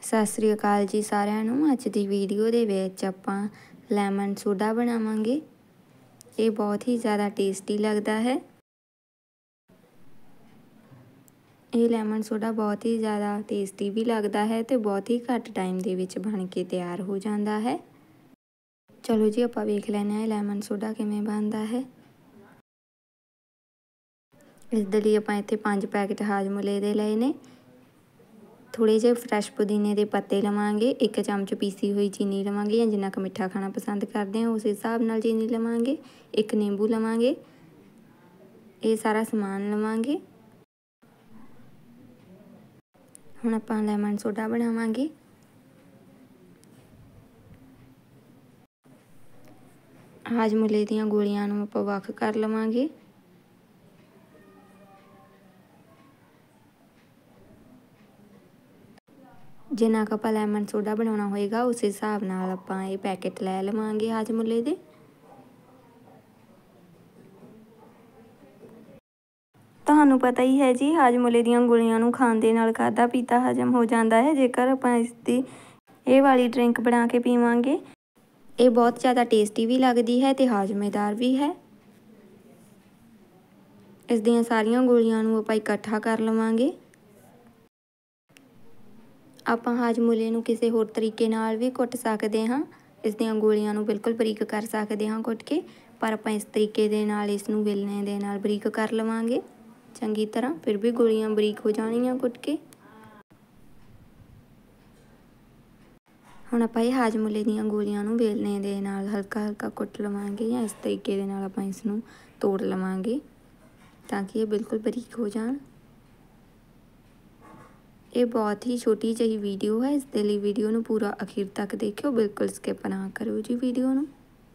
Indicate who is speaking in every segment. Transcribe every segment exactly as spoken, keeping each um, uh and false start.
Speaker 1: सत श्री अकाल जी सारिਆਂ ਨੂੰ। ਅੱਜ ਦੀ ਵੀਡੀਓ ਦੇ ਵਿੱਚ ਆਪਾਂ ਲੈਮਨ ਸੋਡਾ ਬਣਾਵਾਂਗੇ। ਇਹ ਬਹੁਤ ਹੀ ਜ਼ਿਆਦਾ ਟੇਸਟੀ ਲੱਗਦਾ ਹੈ। ਇਹ ਲੈਮਨ ਸੋਡਾ ਬਹੁਤ ਹੀ ਜ਼ਿਆਦਾ ਟੇਸਟੀ ਵੀ ਲੱਗਦਾ ਹੈ ਤੇ ਬਹੁਤ ਹੀ ਘੱਟ ਟਾਈਮ ਦੇ ਵਿੱਚ ਬਣ ਕੇ ਤਿਆਰ ਹੋ ਜਾਂਦਾ ਹੈ। ਚਲੋ ਜੀ ਆਪਾਂ ਵੇਖ ਲੈਂਦੇ ਹਾਂ ਲੈਮਨ ਸੋਡਾ ਕਿਵੇਂ ਬਣਦਾ ਹੈ। ਇਸ ਦੇ ਲਈ ਆਪਾਂ ਇੱਥੇ ਪੰਜ ਪੈਕਟ ਹਾਜਮੋਲੇ ਦੇ ਲਏ ਨੇ। थोड़े जे फ्रैश पुदीने के पत्ते लवांगे, एक चमच पीसी हुई चीनी लवांगे या जिन्ना क मिठा खाना पसंद करते हैं उस हिसाब नाल चीनी लवांगे। एक नींबू लवांगे, ये सारा समान लवांगे। हुण आपां लैमन सोडा बनावांगे। हाजमोले दीआं गोलियां नूं आपां वख कर लवांगे। जिन्ना क आपां लैमन सोडा बनाउणा होएगा उस हिसाब नाल आपां ये पैकेट लै लवांगे हाजमोले दे। तुहानूं पता ही है जी हाजमोले दीआं गोलियां नूं खाण दे नाल खाधा पीता हजम हो जाता है। जेकर आपां इसदी ये वाली ड्रिंक बना के पीवांगे, ये बहुत ज़्यादा टेस्टी भी लगदी है ते हाजमेदार भी है। इस दीआं सारियां गोलियां नूं आपां इकट्ठा कर लवांगे। ਆਪਾਂ ਹਾਜਮੋਲੇ ਨੂੰ ਕਿਸੇ ਹੋਰ ਤਰੀਕੇ ਨਾਲ ਵੀ ਕੁੱਟ ਸਕਦੇ ਹਾਂ। ਇਸ ਦੀਆਂ ਗੋਲੀਆਂ ਨੂੰ ਬਿਲਕੁਲ ਬਰੀਕ ਕਰ ਸਕਦੇ ਹਾਂ ਕੁੱਟ ਕੇ, ਪਰ ਆਪਾਂ ਇਸ ਤਰੀਕੇ ਦੇ ਨਾਲ ਇਸ ਨੂੰ ਵੇਲਣੇ ਦੇ ਨਾਲ ਬਰੀਕ ਕਰ ਲਵਾਂਗੇ ਚੰਗੀ ਤਰ੍ਹਾਂ। ਫਿਰ ਵੀ ਗੋਲੀਆਂ ਬਰੀਕ ਹੋ ਜਾਣੀਆਂ ਕੁੱਟ ਕੇ। ਹੁਣ ਆਪਾਂ ਇਹ ਹਾਜਮੋਲੇ ਦੀਆਂ ਗੋਲੀਆਂ ਨੂੰ ਵੇਲਣੇ ਦੇ ਨਾਲ ਹਲਕਾ ਹਲਕਾ ਕੁੱਟ ਲਵਾਂਗੇ ਜਾਂ ਇਸ ਤਰੀਕੇ ਦੇ ਨਾਲ ਆਪਾਂ ਇਸ ਨੂੰ ਤੋੜ ਲਵਾਂਗੇ ਤਾਂ ਕਿ ਇਹ ਬਿਲਕੁਲ ਬਰੀਕ ਹੋ ਜਾਣ। ये बहुत ही छोटी जी वीडियो है, इस दे लई वीडियो नूं पूरा अखीर तक देखियो, बिल्कुल स्किप ना करो जी वीडियो नूं।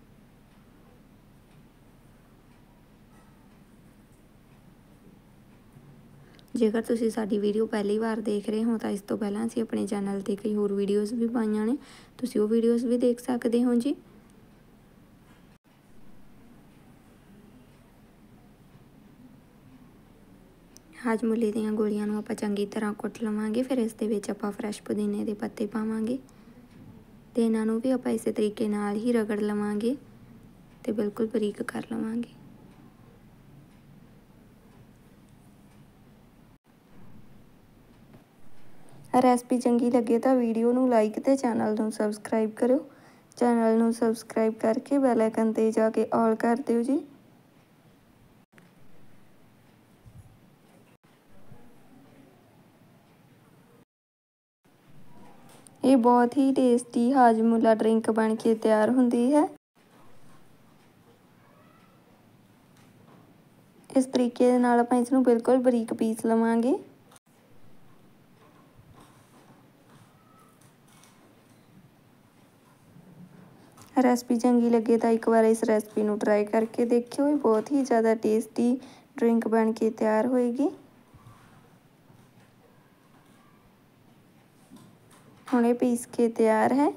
Speaker 1: जेकर तुसीं साडी वीडियो पहली बार देख रहे हो तो इस तो पहलां असीं अपने चैनल ते कई होर वीडियोज़ भी पाईआं ने, तुसीं वो वीडियोज़ भी देख सकदे हो जी। हाजमोले दीआं गोलियां नूं आपां चंगी तरह कुੱਟ लवांगे। फिर इस दे विच आपां फ्रैश पुदीने दे पत्ते पावांगे ते इन्हां नूं भी आपां इसे तरीके नाल ही रगड़ लवांगे ते बिल्कुल बरीक कर लवांगे। रेसिपी चंगी लगे तो वीडियो नूं लाइक ते चैनल नूं सबसक्राइब करो। चैनल नूं सबसक्राइब करके बैल आइकन ते जाके ऑल कर दिओ जी। ये बहुत ही टेस्टी हाजमोला ड्रिंक बन के तैयार होंदी है। इस तरीके दे नाल आपां इसनूं बिल्कुल बरीक पीस लवांगे। रेसिपी चंगी लगे तो एक बार इस रेसिपी नूं ट्राई करके देखियो। ये बहुत ही ज़्यादा टेस्टी ड्रिंक बन के तैयार होएगी। हुण ये पीस के तैयार है।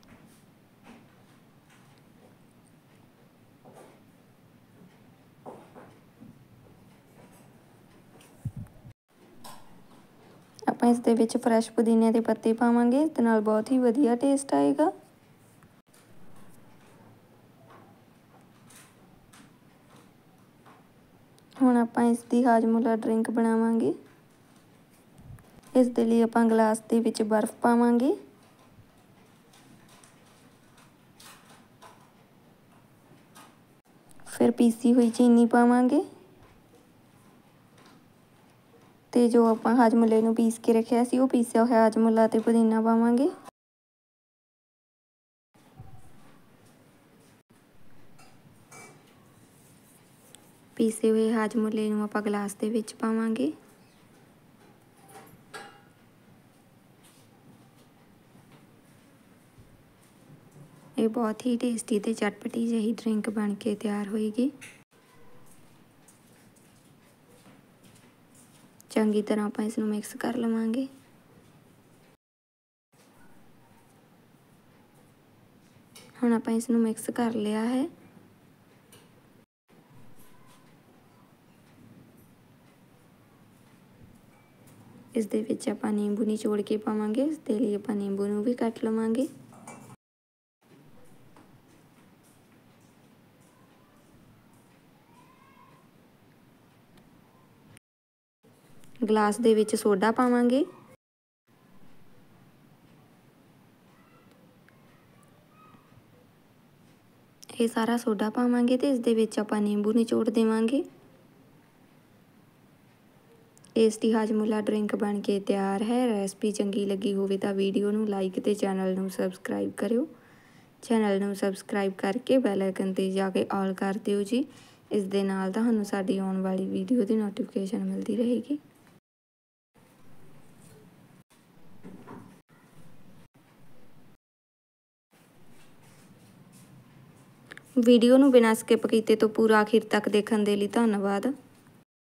Speaker 1: आपां इस दे विच फ्रैश पुदीने दे पत्ते पावांगे, इस दे नाल बहुत ही वधिया टेस्ट आएगा। हुण आपां इसदी हाजमोला ड्रिंक बनावांगे। इस दे लई आपां गलास दे विच बर्फ पावांगे। फिर पीसी हुई चीनी पावांगे ते जो आपां हाजमोले नूं पीस के रखिया सी वो पीसिया होया हाजमोला ते पुदीना पावांगे। पीसे हुए हाजमोले नूं आपां गलास दे विच पावांगे। ये बहुत ही टेस्टी ते चटपटी जही ड्रिंक बन के तैयार होएगी। चंगी तरह आपां इसनूं मिक्स कर लवांगे। हुण आपां इसनूं मिक्स कर लिया है। इस दे विच आपां नींबू निचोड़ के पावांगे। इस दे लई आपां नींबू नूं भी कट लवांगे। गिलास दे विच सोडा पावांगे। ये सारा सोडा पावांगे ते इस दे विच आपां नींबू निचोड़ देवांगे। टेस्टी हाजमोला ड्रिंक बन के तैयार है। रेसिपी चंगी लगी होवे तां वीडियो नूं लाइक ते चैनल नूं सबसक्राइब करियो। चैनल नूं सबसक्राइब करके बैल आइकन ते जाके ऑल कर दिओ जी। इस दे नाल तुहानूं साडी आउण वाली वीडियो दी नोटिफिकेशन मिलदी रहेगी। वीडियो नूं बिना स्किप कीते तो पूरा आखिर तक देखण दे लई धन्नवाद।